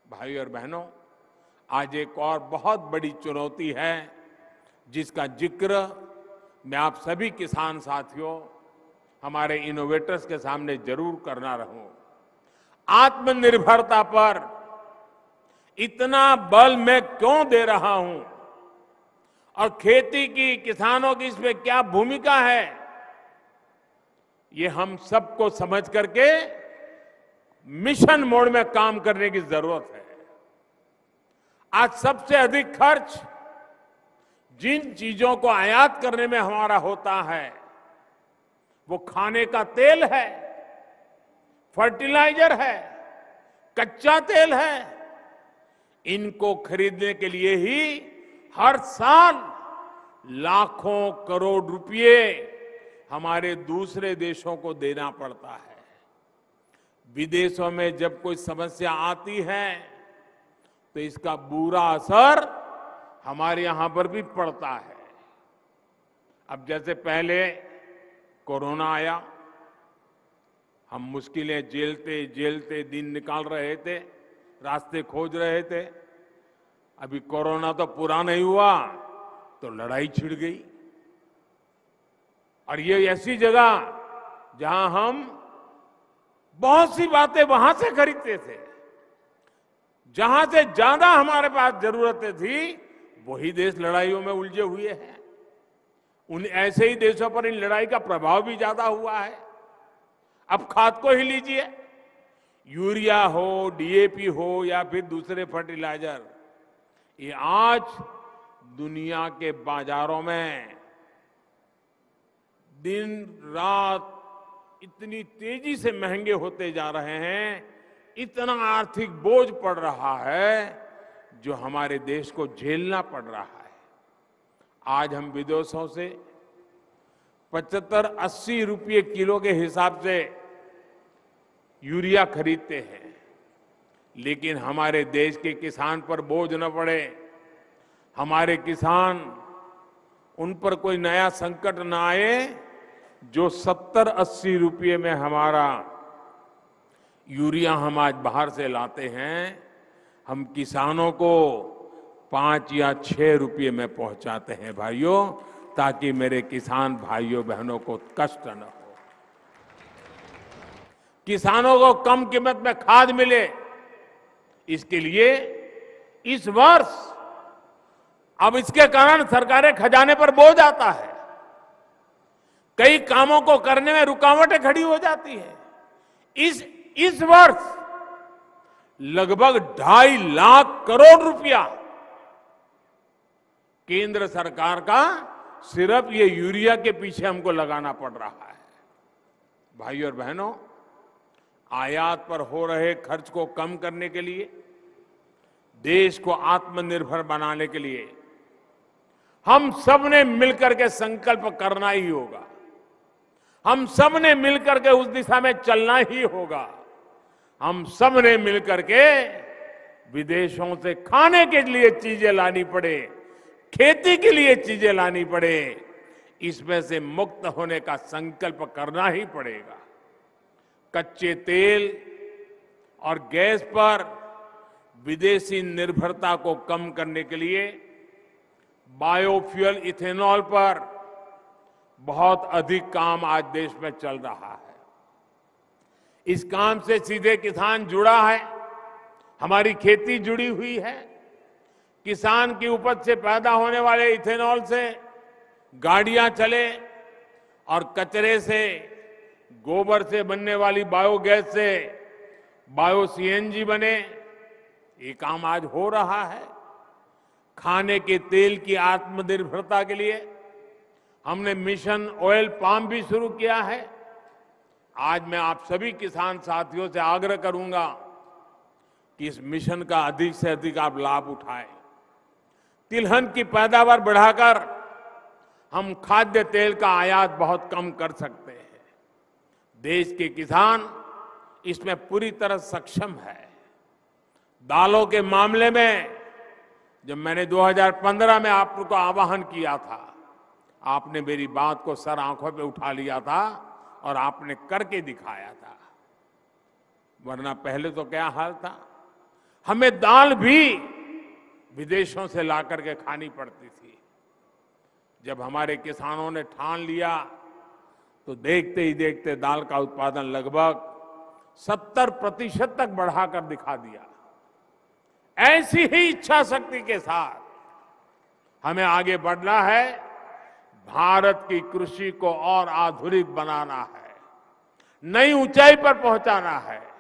भाई और बहनों, आज एक और बहुत बड़ी चुनौती है जिसका जिक्र मैं आप सभी किसान साथियों, हमारे इनोवेटर्स के सामने जरूर करना रहूं। आत्मनिर्भरता पर इतना बल मैं क्यों दे रहा हूं और खेती की, किसानों की इसमें क्या भूमिका है, ये हम सबको समझ करके मिशन मोड में काम करने की जरूरत है। आज सबसे अधिक खर्च जिन चीजों को आयात करने में हमारा होता है वो खाने का तेल है, फर्टिलाइजर है, कच्चा तेल है। इनको खरीदने के लिए ही हर साल लाखों करोड़ रुपए हमारे दूसरे देशों को देना पड़ता है। विदेशों में जब कोई समस्या आती है तो इसका बुरा असर हमारे यहां पर भी पड़ता है। अब जैसे पहले कोरोना आया, हम मुश्किलें झेलते झेलते दिन निकाल रहे थे, रास्ते खोज रहे थे। अभी कोरोना तो पूरा नहीं हुआ तो लड़ाई छिड़ गई। और ये ऐसी जगह जहां हम बहुत सी बातें वहां से खरीदते थे, जहां से ज्यादा हमारे पास जरूरतें थी, वही देश लड़ाइयों में उलझे हुए हैं। उन ऐसे ही देशों पर इन लड़ाई का प्रभाव भी ज्यादा हुआ है। अब खाद को ही लीजिए, यूरिया हो, डीएपी हो या फिर दूसरे फर्टिलाइजर, ये आज दुनिया के बाजारों में दिन रात इतनी तेजी से महंगे होते जा रहे हैं, इतना आर्थिक बोझ पड़ रहा है जो हमारे देश को झेलना पड़ रहा है। आज हम विदेशों से 75-80 रुपये किलो के हिसाब से यूरिया खरीदते हैं, लेकिन हमारे देश के किसान पर बोझ न पड़े, हमारे किसान, उन पर कोई नया संकट न आए। जो 70-80 रुपये में हमारा यूरिया हम आज बाहर से लाते हैं, हम किसानों को 5 या 6 रुपये में पहुंचाते हैं भाइयों, ताकि मेरे किसान भाइयों बहनों को कष्ट न हो, किसानों को कम कीमत में खाद मिले। इसके लिए इस वर्ष अब इसके कारण सरकारें खजाने पर बोझ आता है, कई कामों को करने में रुकावटें खड़ी हो जाती है। इस वर्ष लगभग 2.5 लाख करोड़ रुपया केंद्र सरकार का सिर्फ ये यूरिया के पीछे हमको लगाना पड़ रहा है। भाइयों और बहनों, आयात पर हो रहे खर्च को कम करने के लिए, देश को आत्मनिर्भर बनाने के लिए हम सब ने मिलकर के संकल्प करना ही होगा। हम सब ने मिलकर के उस दिशा में चलना ही होगा। हम सब ने मिलकर के विदेशों से खाने के लिए चीजें लानी पड़े, खेती के लिए चीजें लानी पड़े, इसमें से मुक्त होने का संकल्प करना ही पड़ेगा। कच्चे तेल और गैस पर विदेशी निर्भरता को कम करने के लिए बायोफ्यूल इथेनॉल पर बहुत अधिक काम आज देश में चल रहा है। इस काम से सीधे किसान जुड़ा है, हमारी खेती जुड़ी हुई है। किसान की उपज से पैदा होने वाले इथेनॉल से गाड़ियां चले और कचरे से, गोबर से बनने वाली बायोगैस से बायो सीएनजी बने, ये काम आज हो रहा है। खाने के तेल की आत्मनिर्भरता के लिए हमने मिशन ऑयल पाम भी शुरू किया है। आज मैं आप सभी किसान साथियों से आग्रह करूंगा कि इस मिशन का अधिक से अधिक आप लाभ उठाएं। तिलहन की पैदावार बढ़ाकर हम खाद्य तेल का आयात बहुत कम कर सकते हैं। देश के किसान इसमें पूरी तरह सक्षम है। दालों के मामले में जब मैंने 2015 में आपको आह्वान किया था, आपने मेरी बात को सर आंखों पे उठा लिया था और आपने करके दिखाया था। वरना पहले तो क्या हाल था, हमें दाल भी विदेशों से लाकर के खानी पड़ती थी। जब हमारे किसानों ने ठान लिया तो देखते ही देखते दाल का उत्पादन लगभग 70% तक बढ़ाकर दिखा दिया। ऐसी ही इच्छा शक्ति के साथ हमें आगे बढ़ना है। भारत की कृषि को और आधुनिक बनाना है, नई ऊंचाई पर पहुंचाना है।